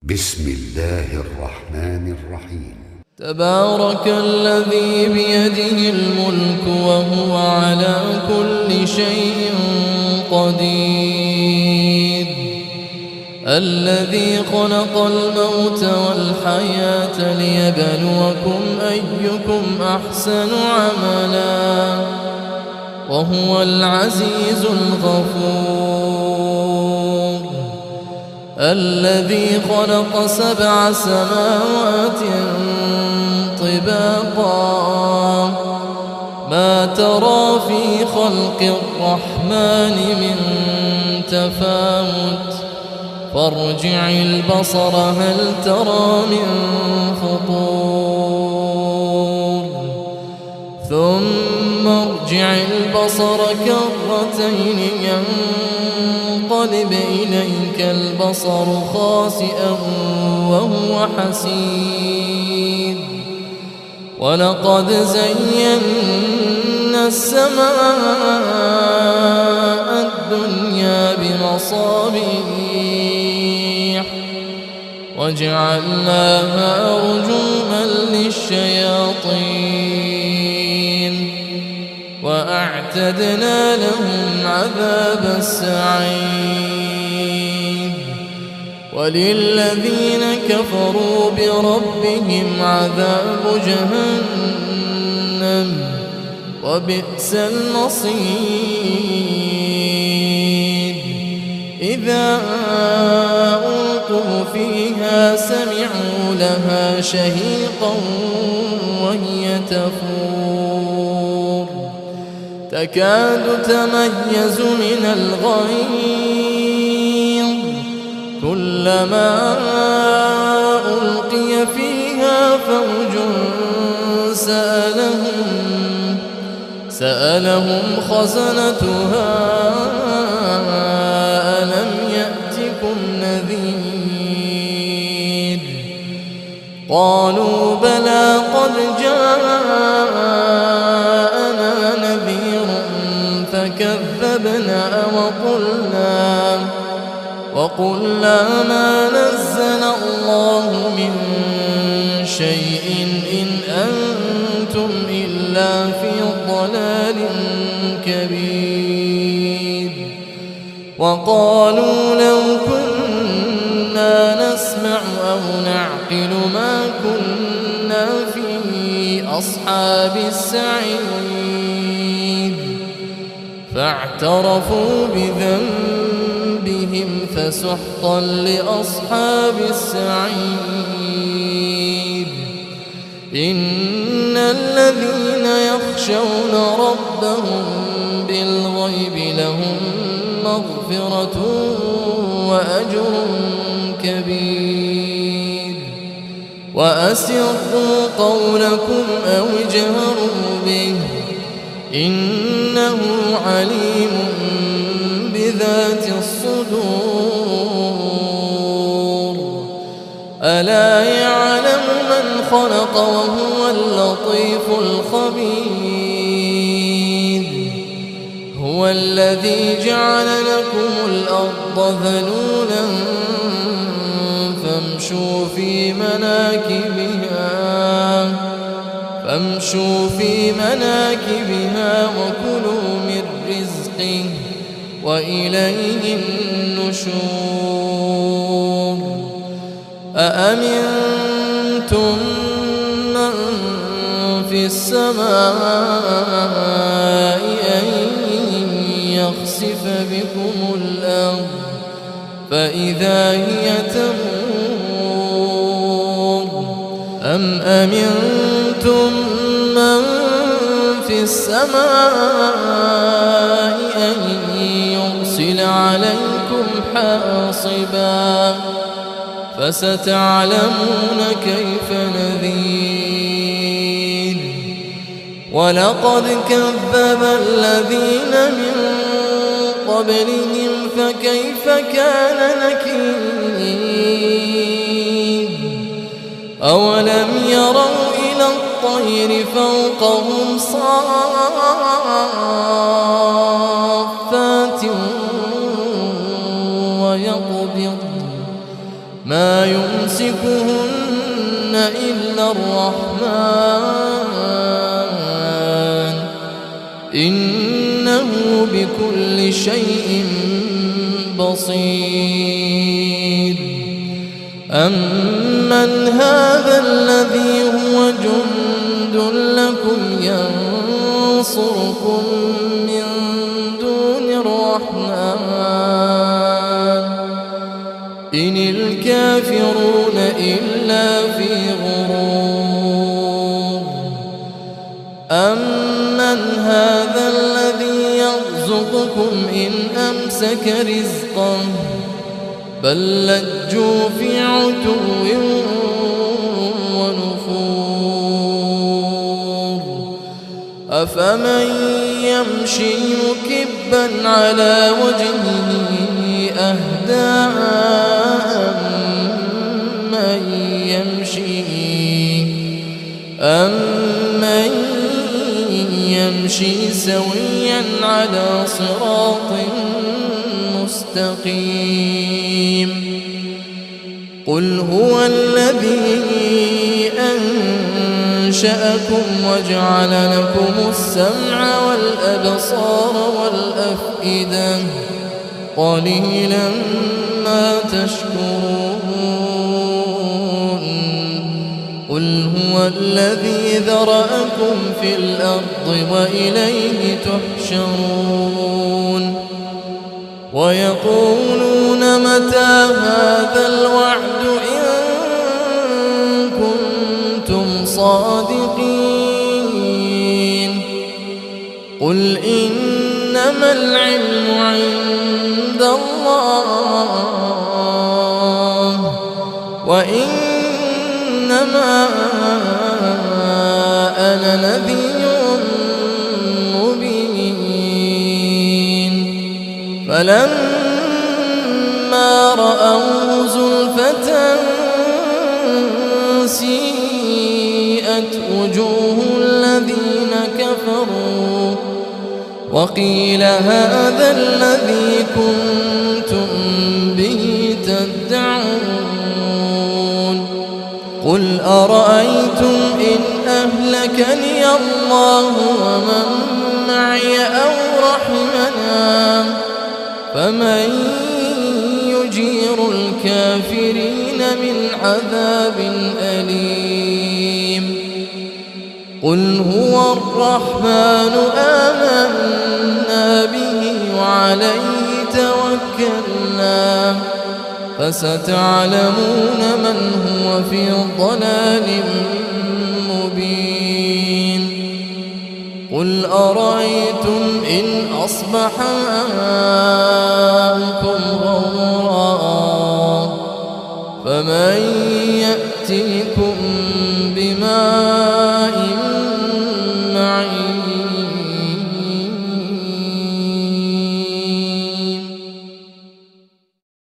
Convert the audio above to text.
بسم الله الرحمن الرحيم. تبارك الذي بيده الملك وهو على كل شيء قدير، الذي خلق الموت والحياة ليبلوكم أيكم أحسن عملا وهو العزيز الغفور، الذي خلق 7 سماوات طباقا ما ترى في خلق الرحمن من تفاوت فارجع البصر هل ترى من فطور ثم ارجع البصر كرتين ينقلب إليك البصر خاسئا وهو حسير، ولقد زينا السماء الدنيا بمصابيح وجعلناها رجوما للشياطين وأعتدنا لهم عذاب السعير، وللذين كفروا بربهم عذاب جهنم وبئس المصير، إذا ألقوا فيها سمعوا لها شهيقا وهي تفور تكاد تميز من الغيظ كلما ألقي فيها فوج سألهم خزنتها ألم يأتكم نذير، قالوا بلى قد جاءنا نذير فكذبنا وقلنا ما نزل الله من شيء إن أنتم إلا في ضلال كبير، وقالوا لو كنا نسمع أو نعقل ما كنا في أصحاب السعير، فاعترفوا بذنبهم فسحقا لأصحاب السعير، إن الذين يخشون ربهم بالغيب لهم مغفرة وأجر كبير، وأسروا قولكم أو اجهروا به إنه عليم بذات الصدور، ألا يعلم من خلق وهو اللطيف الخبير، هو الذي جعل لكم الأرض ذلولا فامشوا في مناكبها وكلوا من رزقه وإليه النشور، أأمنتم من في السماء أن يخسف بكم الأرض فإذا هي تمور، أم أمنتم من في السماء أن يرسل عليكم حاصبا فستعلمون كيف نذير، ولقد كذب الذين من قبلهم فكيف كان نكير، أولم يروا إلى الطير فوقهم صافات ويقبض ما يمسكهن إلا الرحمن إنه بكل شيء بصير. أمن هذا الذي هو جند لكم ينصركم من دون الرحمن إن الكافرون إلا في غرور. أمن هذا الذي يرزقكم إن أمسك رزقه بل لجوا في عتو ونفور. أفمن يمشي مكبا على وجهه أهدى أمن يمشي سويا على صراط مستقيم. قل هو الذي أنشأكم وجعل لكم السمع والأبصار والأفئدة قليلا ما تشكرون. قل هو الذي ذرأكم في الأرض وإليه تحشرون. ويقولون متى هذا الوعد إن كنتم صادقين. قل إنما العلم عند الله وإنما أنا نذير مبين. فلما رأوه زلفة سيئت وجوه الذين كفروا وقيل هذا الذي كنتم به تدعون. قل أرأيتم إن أهلكني الله ومن معي أو رحمنا فمن يجير الكافرين من عذاب أليم. قل هو الرحمن آمنا به وعليه توكلنا فستعلمون من هو في ضلال مبين. قل أرأيتم إن أصبح ماؤكم غورا فمن يأتيكم